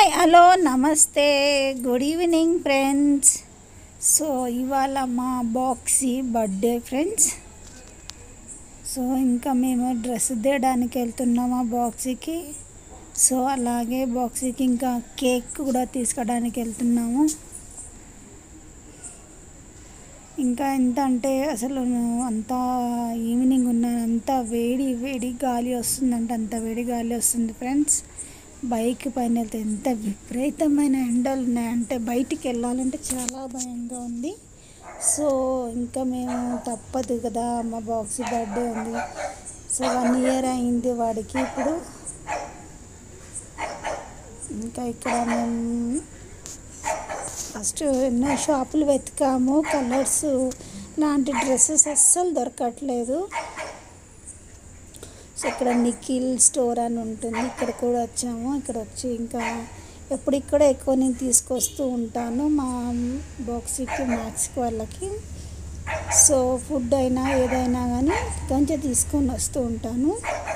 Hi hello నమస్తే good evening friends. So ఇవాళ మా బాక్సీ బర్త్డే ఫ్రెండ్స్. సో ఇంకా మేము డ్రెస్ తేయడానికి వెళ్తున్నాం ఆ బాక్సీకి. సో అలాగే బాక్సీకి ఇంకా కేక్ కూడా తీసుకోవడానికి వెళ్తున్నాము. ఇంకా ఎంత అంటే అసలు అంత ఈవినింగ్ ఉన్నాను, అంత వేడి వేడి గాలి వస్తుందంటే అంత వేడి గాలి వస్తుంది ఫ్రెండ్స్. బైక్ పైన వెళ్తే ఎంత విపరీతమైన ఎండలు ఉన్నాయంటే బయటికి వెళ్ళాలంటే చాలా భయంగా ఉంది. సో ఇంకా మేము తప్పదు కదా, మా బాక్సీ బర్త్డే ఉంది. సో 1 year అయింది వాడికి ఇప్పుడు. ఇంకా ఇక్కడ మేము ఫస్ట్ ఎన్నో షాపులు వెతికాము, కలర్స్ లాంటి డ్రెస్సెస్ అస్సలు దొరకట్లేదు. సో ఇక్కడ నిఖిల్ స్టోర్ అని ఉంటుంది, ఇక్కడ కూడా వచ్చాము. ఇక్కడ వచ్చి ఇంకా ఎప్పుడు ఇక్కడ ఎక్కువ నేను తీసుకొస్తూ ఉంటాను మా బాక్సీకి మ్యాక్స్కి వాళ్ళకి. సో ఫుడ్ అయినా ఏదైనా కానీ కొంచెం తీసుకొని వస్తూ ఉంటాను.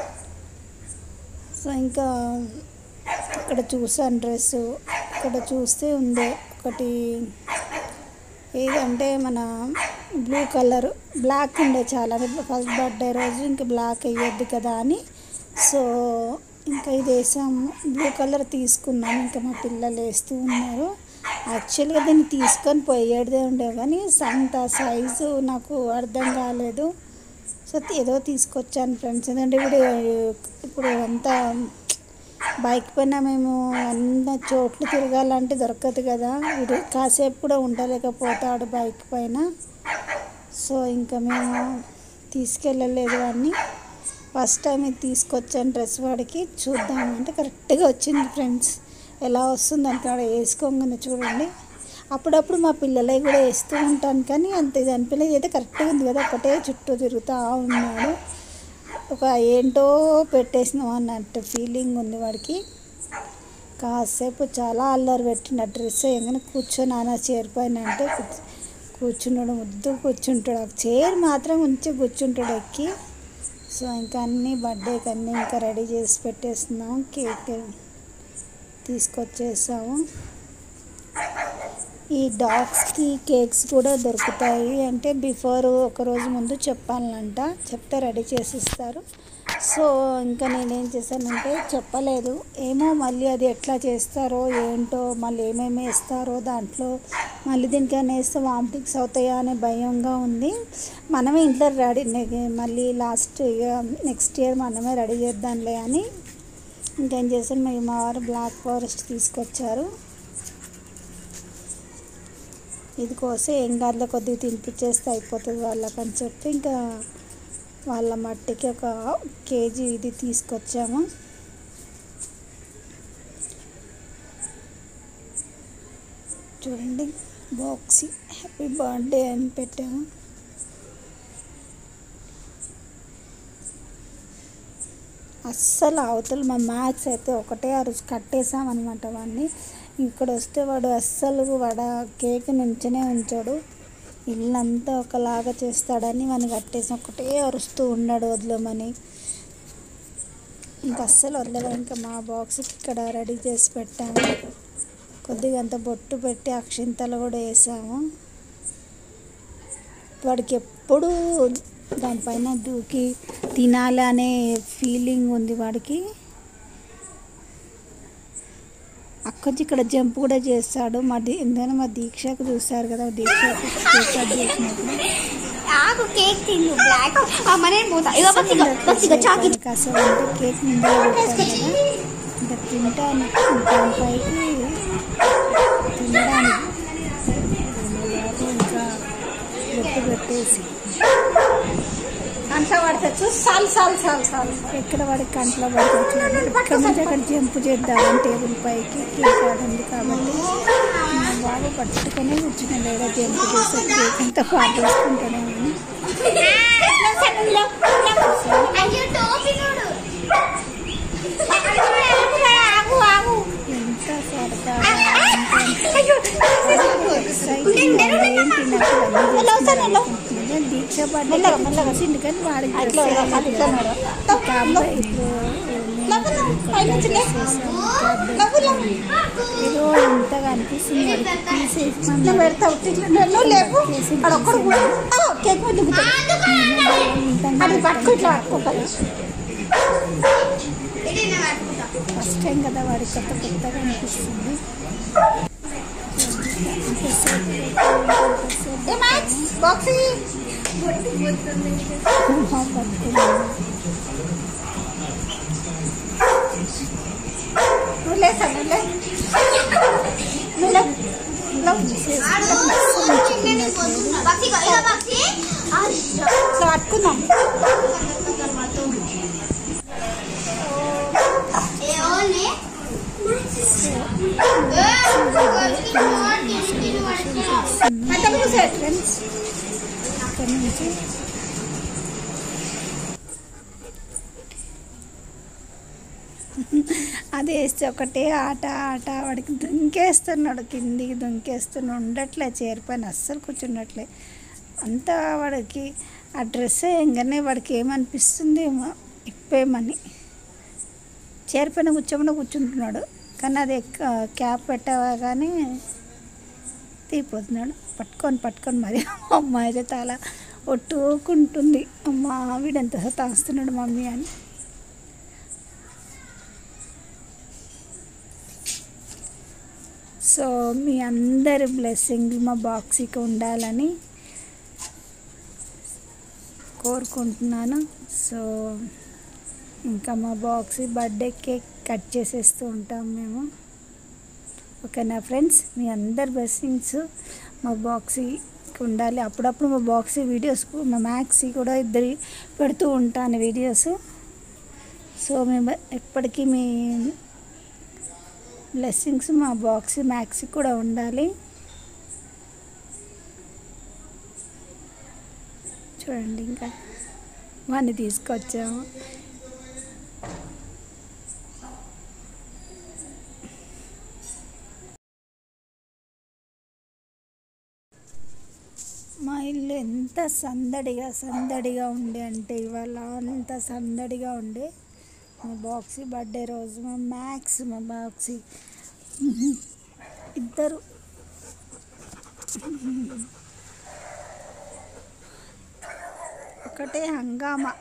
సో ఇంకా ఇక్కడ చూసాను డ్రెస్సు, ఇక్కడ చూస్తే ఉంది ఒకటి ఏదంటే మన బ్లూ కలర్ బ్లాక్ ఉండే చాలా ఫస్ట్ బర్త్డే రోజు ఇంకా బ్లాక్ వేయద్దు కదా అని. సో ఇంకా ఇది వేసాము, బ్లూ కలర్ తీసుకున్నాము. ఇంకా మా పిల్లలు వేస్తూ ఉన్నారు. యాక్చువల్గా దీన్ని తీసుకొని పోయేదే ఉండే కానీ అంత సైజు నాకు అర్థం కాలేదు. సో ఏదో తీసుకొచ్చాను ఫ్రెండ్స్. ఎందుకంటే ఇప్పుడు అంతా బైక్ పైన మేము అన్న చోట్లు తిరగాలంటే దొరకదు కదా, వీడు కాసేపు కూడా ఉండలేకపోతాడు బైక్ పైన. సో ఇంకా మేము తీసుకెళ్ళలేదు అన్నీ. ఫస్ట్ టైం ఇది తీసుకొచ్చాను డ్రెస్ వాడికి, చూద్దామంటే కరెక్ట్గా వచ్చింది ఫ్రెండ్స్. ఎలా వస్తుంది అంటే వాడు వేసుకోగానే చూడండి. అప్పుడప్పుడు మా పిల్లలవి కూడా వేస్తూ ఉంటాను కానీ అంత ఇది అనిపించలేదు. అయితే కరెక్ట్గా ఉంది కదా, ఒకటే చుట్టూ తిరుగుతూ ఉన్నాడు. ఒక ఏంటో పెట్టేసినాం అన్నట్టు ఫీలింగ్ ఉంది వాడికి. కాసేపు చాలా అల్లరి పెట్టిన డ్రెస్ వేయగానే కూర్చొని నాన్న చైర్ పైన అంటే కూర్చున్నాడు, ముద్దు కూర్చుంటాడు. ఆ చైర్ మాత్రం ఉంచి కూర్చుంటాడు ఎక్కి. సో ఇంకా అన్నీ బర్త్డేకి అన్నీ ఇంకా రెడీ చేసి పెట్టేస్తున్నాం. కేక్ తీసుకొచ్చేసాము. ఈ డాగ్స్కి కేక్స్ కూడా దొరుకుతాయి, అంటే బిఫోర్ ఒకరోజు ముందు చెప్పాలంట, చెప్తే రెడీ చేసి ఇస్తారు. సో ఇంకా నేనేం చేశానంటే చెప్పలేదు, ఏమో మళ్ళీ అది ఎట్లా చేస్తారో ఏంటో, మళ్ళీ ఏమేమి వేస్తారో దాంట్లో, మళ్ళీ దీనికైనా వేస్తే వామిటింగ్స్ అవుతాయా అనే భయంగా ఉంది. మనమే ఇంట్లో రెడీ, మళ్ళీ నెక్స్ట్ ఇయర్ మనమే రెడీ చేద్దాంలే అని ఇంకేం చేశాను. మా వారు బ్లాక్ ఫారెస్ట్ తీసుకొచ్చారు. ఇది కోసే ఏం కాదులే కొద్దిగా తినిపించేస్తే అయిపోతుంది వాళ్ళకని చెప్పి ఇంకా వాళ్ళ మట్టికి ఒక కేజీ ఇది తీసుకొచ్చాము. చూడండి బాక్సీ హ్యాపీ బర్త్డే అని పెట్టాము. అస్సలు అవతల మా మ్యాక్స్ అయితే ఒకటే ఆ రోజు కట్టేసామన్నమాట వాడిని. ఇక్కడ వస్తే వాడు అస్సలు కేక్ నుంచనే ఉంచాడు, ఇల్లంతా ఒకలాగా చేస్తాడని వాడిని కట్టేసి ఒకటే అరుస్తూ ఉన్నాడు వదలమని. ఇంకా అస్సలు వదలలేదు. ఇంకా మా బాక్స్కి ఇక్కడ రెడీ చేసి పెట్టాము, కొద్దిగా అంత బొట్టు పెట్టి అక్షింతలు కూడా వేసాము. వాడికి ఎప్పుడూ దానిపైన దూకి తినాలి అనే ఫీలింగ్ ఉంది వాడికి. అక్కడి ఇక్కడ జంప్ కూడా చేస్తాడు. ఎందుకంటే మా దీక్షకు చూస్తారు కదా, దీక్షకు కేక్ కట్ చేసినప్పుడు కేక్ ముందు ఇంకా తింటాను దానిపైకి తినడానికి ఇంకా బొట్టు పెట్టేసి కంట్లో పడితే చాలు ఎక్కడ వాడికి కంట్లో పడితే చూడండి. ఇక్కడ నుంచి అక్కడ జంప్ చేద్దామని టేబుల్ పైకి కేక్ ఆడింది కాబట్టి మా బాబు పట్టుకొని కూర్చున్నాడు, ఏదో జంప్ చేస్తే కేక్ అంతా పాటు వేసుకుంటాడేమని. ఎంత సరదాగా దీక్ష పడ్డ చూసిండు కానీ వాడికి ఇప్పుడు ఏదో ఇంతగా అనిపిస్తుంది ఫస్ట్ టైం కదా వాడి కొత్తగా అనిపిస్తుంది. పట్టుకుందాం. ఇక్కడ నుంచి అది వేస్తే ఒకటే ఆట వాడికి దుంకేస్తున్నాడు, కిందికి దుంకేస్తున్నాడు, ఉండట్లే చైర్ పైన అస్సలు కూర్చున్నట్లే. అంతా వాడికి ఆ డ్రెస్ వేయంగానే వాడికి ఏమనిపిస్తుంది ఏమో ఇప్పేమని చైర్ పైన కూర్చుంటున్నాడు. కానీ అది క్యాప్ పెట్టావా కానీ తీపోతున్నాడు. పట్టుకొని మరి అమ్మ అయితే తల ఒట్టుకుంటుంది, అమ్మ వీడెంత తాస్తున్నాడు మమ్మీ అని. సో మీ అందరి బ్లెస్సింగ్ మా బాక్సీకి ఉండాలని కోరుకుంటున్నాను. సో ఇంకా మా బాక్సీ బర్త్డే కేక్ కట్ చేసేస్తూ ఉంటాం మేము. ఓకేనా ఫ్రెండ్స్, మీ అందరి బ్లెస్సింగ్స్ మా బాక్సీకి ఉండాలి. అప్పుడప్పుడు మా బాక్సీ వీడియోస్ మా మ్యాక్సీ కూడా ఇద్దరి పెడుతూ ఉంటాను వీడియోస్. సో మేము ఎప్పటికీ మీ బ్లెస్సింగ్స్ మా బాక్సీ మ్యాక్సీ కూడా ఉండాలి. చూడండి ఇంకా వాడిని తీసుకొచ్చాము. మా ఇల్లు ఎంత సందడిగా ఉండే అంటే ఇవాళ అంత సందడిగా ఉండే. మా బాక్సీ బర్త్డే రోజు మా బాక్సీ ఇద్దరు ఒకటే హంగామా.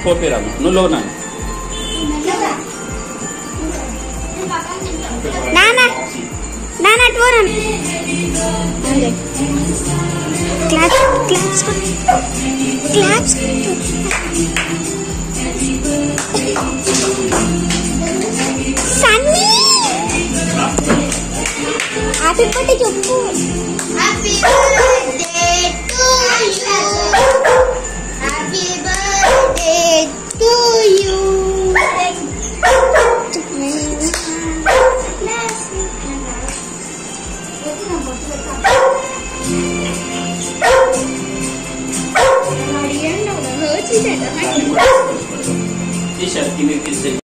फोपे रामा नु लो ना नाना नाना टोर claps claps claps Sunny happy birthday Chuppu happy birthday to you happy birthday to you T-shirt, give me a kiss.